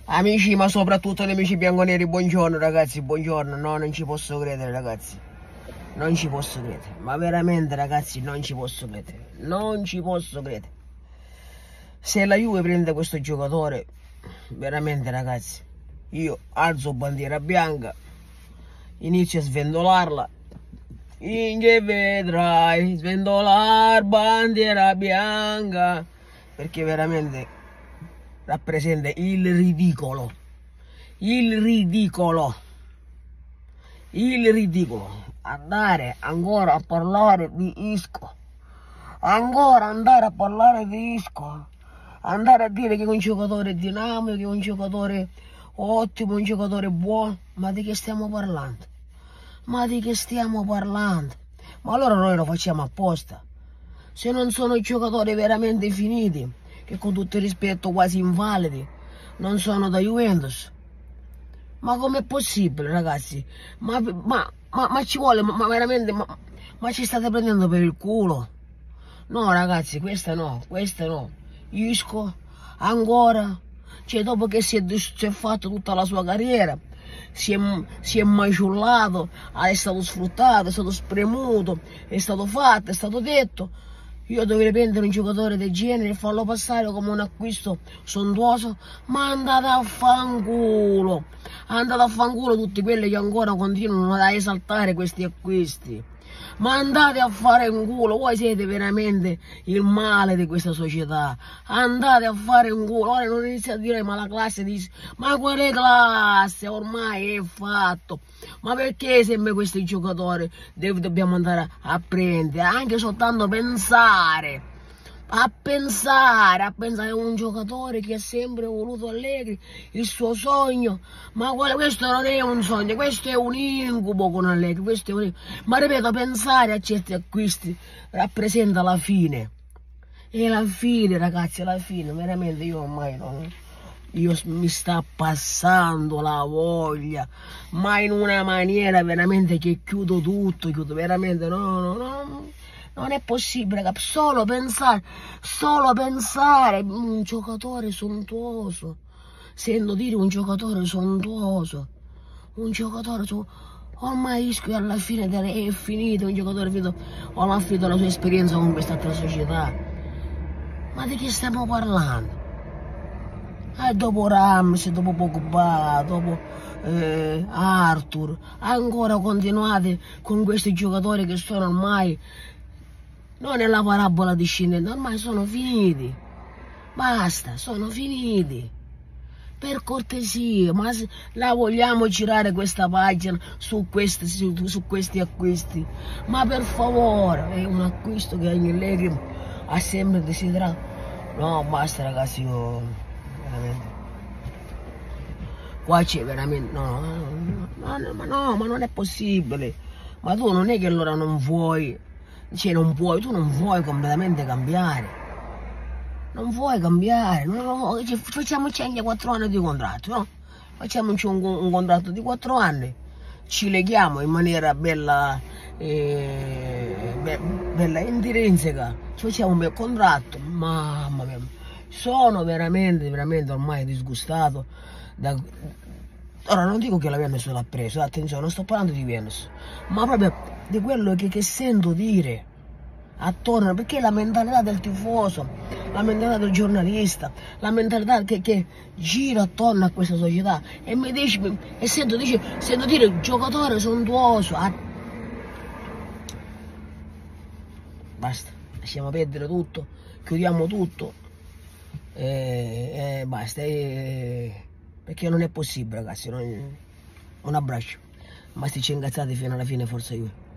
Amici, ma soprattutto nemici bianconeri, buongiorno ragazzi, buongiorno. No, non ci posso credere ragazzi. Non ci posso credere. Ma veramente ragazzi, non ci posso credere. Non ci posso credere. Se la Juve prende questo giocatore, veramente ragazzi, io alzo bandiera bianca, inizio a svendolarla. Inge vedrai svendolar bandiera bianca, perché veramente rappresenta il ridicolo, il ridicolo, il ridicolo. Andare ancora a parlare di Isco, ancora andare a parlare di Isco, andare a dire che è un giocatore dinamico, che è un giocatore ottimo, un giocatore buono. Ma di che stiamo parlando? Ma di che stiamo parlando? Ma allora noi lo facciamo apposta. Se non sono giocatori veramente finiti, che con tutto il rispetto quasi invalidi, non sono da Juventus. Ma com'è possibile ragazzi? Ma ci vuole, ma veramente, ma ci state prendendo per il culo? No ragazzi, questa no. Isco, ancora, cioè dopo che si è fatto tutta la sua carriera, si è maciullato, è stato sfruttato, è stato spremuto, è stato fatto, è stato detto. Io dovrei prendere un giocatore del genere e farlo passare come un acquisto sontuoso? Ma andate a fanculo! Andate a fanculo tutti quelli che ancora continuano ad esaltare questi acquisti. Ma andate a fare un culo, voi siete veramente il male di questa società. Andate a fare un culo, ora non iniziate a dire ma la classe dice, ma quale classe? Ormai è fatto. Ma perché sempre questi giocatori dobbiamo andare a prendere? Anche soltanto pensare. A pensare a un giocatore che ha sempre voluto Allegri, il suo sogno, ma questo non è un sogno, questo è un incubo con Allegri, questo è un incubo. Ma ripeto, pensare a certi acquisti rappresenta la fine, e la fine ragazzi, la fine, veramente io ormai non... Io mi sta passando la voglia, ma in una maniera veramente che chiudo tutto, veramente, no. Non è possibile, ragazzi, solo pensare, un giocatore sontuoso, sento dire un giocatore sontuoso, ormai Isco alla fine è finito, un giocatore finito, ormai ha finito la sua esperienza con quest'altra società. Ma di che stiamo parlando? Dopo Rams, dopo Pogba, dopo Arthur, ancora continuate con questi giocatori che sono ormai... non è la parabola discendente, ormai sono finiti. Basta, sono finiti. Per cortesia, ma la vogliamo girare questa pagina su questi acquisti? Ma per favore, è un acquisto che Allegri ha sempre desiderato. No, basta ragazzi, io veramente. Qua c'è veramente, ma non è possibile. Ma tu non è che allora non vuoi. Cioè tu non vuoi completamente cambiare. Non vuoi cambiare, no, facciamoci anche 4 anni di contratto, no? Facciamoci un contratto di 4 anni, ci leghiamo in maniera bella intrinseca, ci facciamo un bel contratto, mamma mia, sono veramente ormai disgustato. Ora non dico che la Venus l'ha preso, attenzione, non sto parlando di Venus, ma proprio di quello che sento dire attorno, perché la mentalità del tifoso, la mentalità del giornalista, la mentalità che gira attorno a questa società, e mi dice, e sento dire giocatore sontuoso. Basta, lasciamo perdere tutto, chiudiamo tutto, basta, perché non è possibile ragazzi, un abbraccio, ma stici incazzati fino alla fine, forza Juve.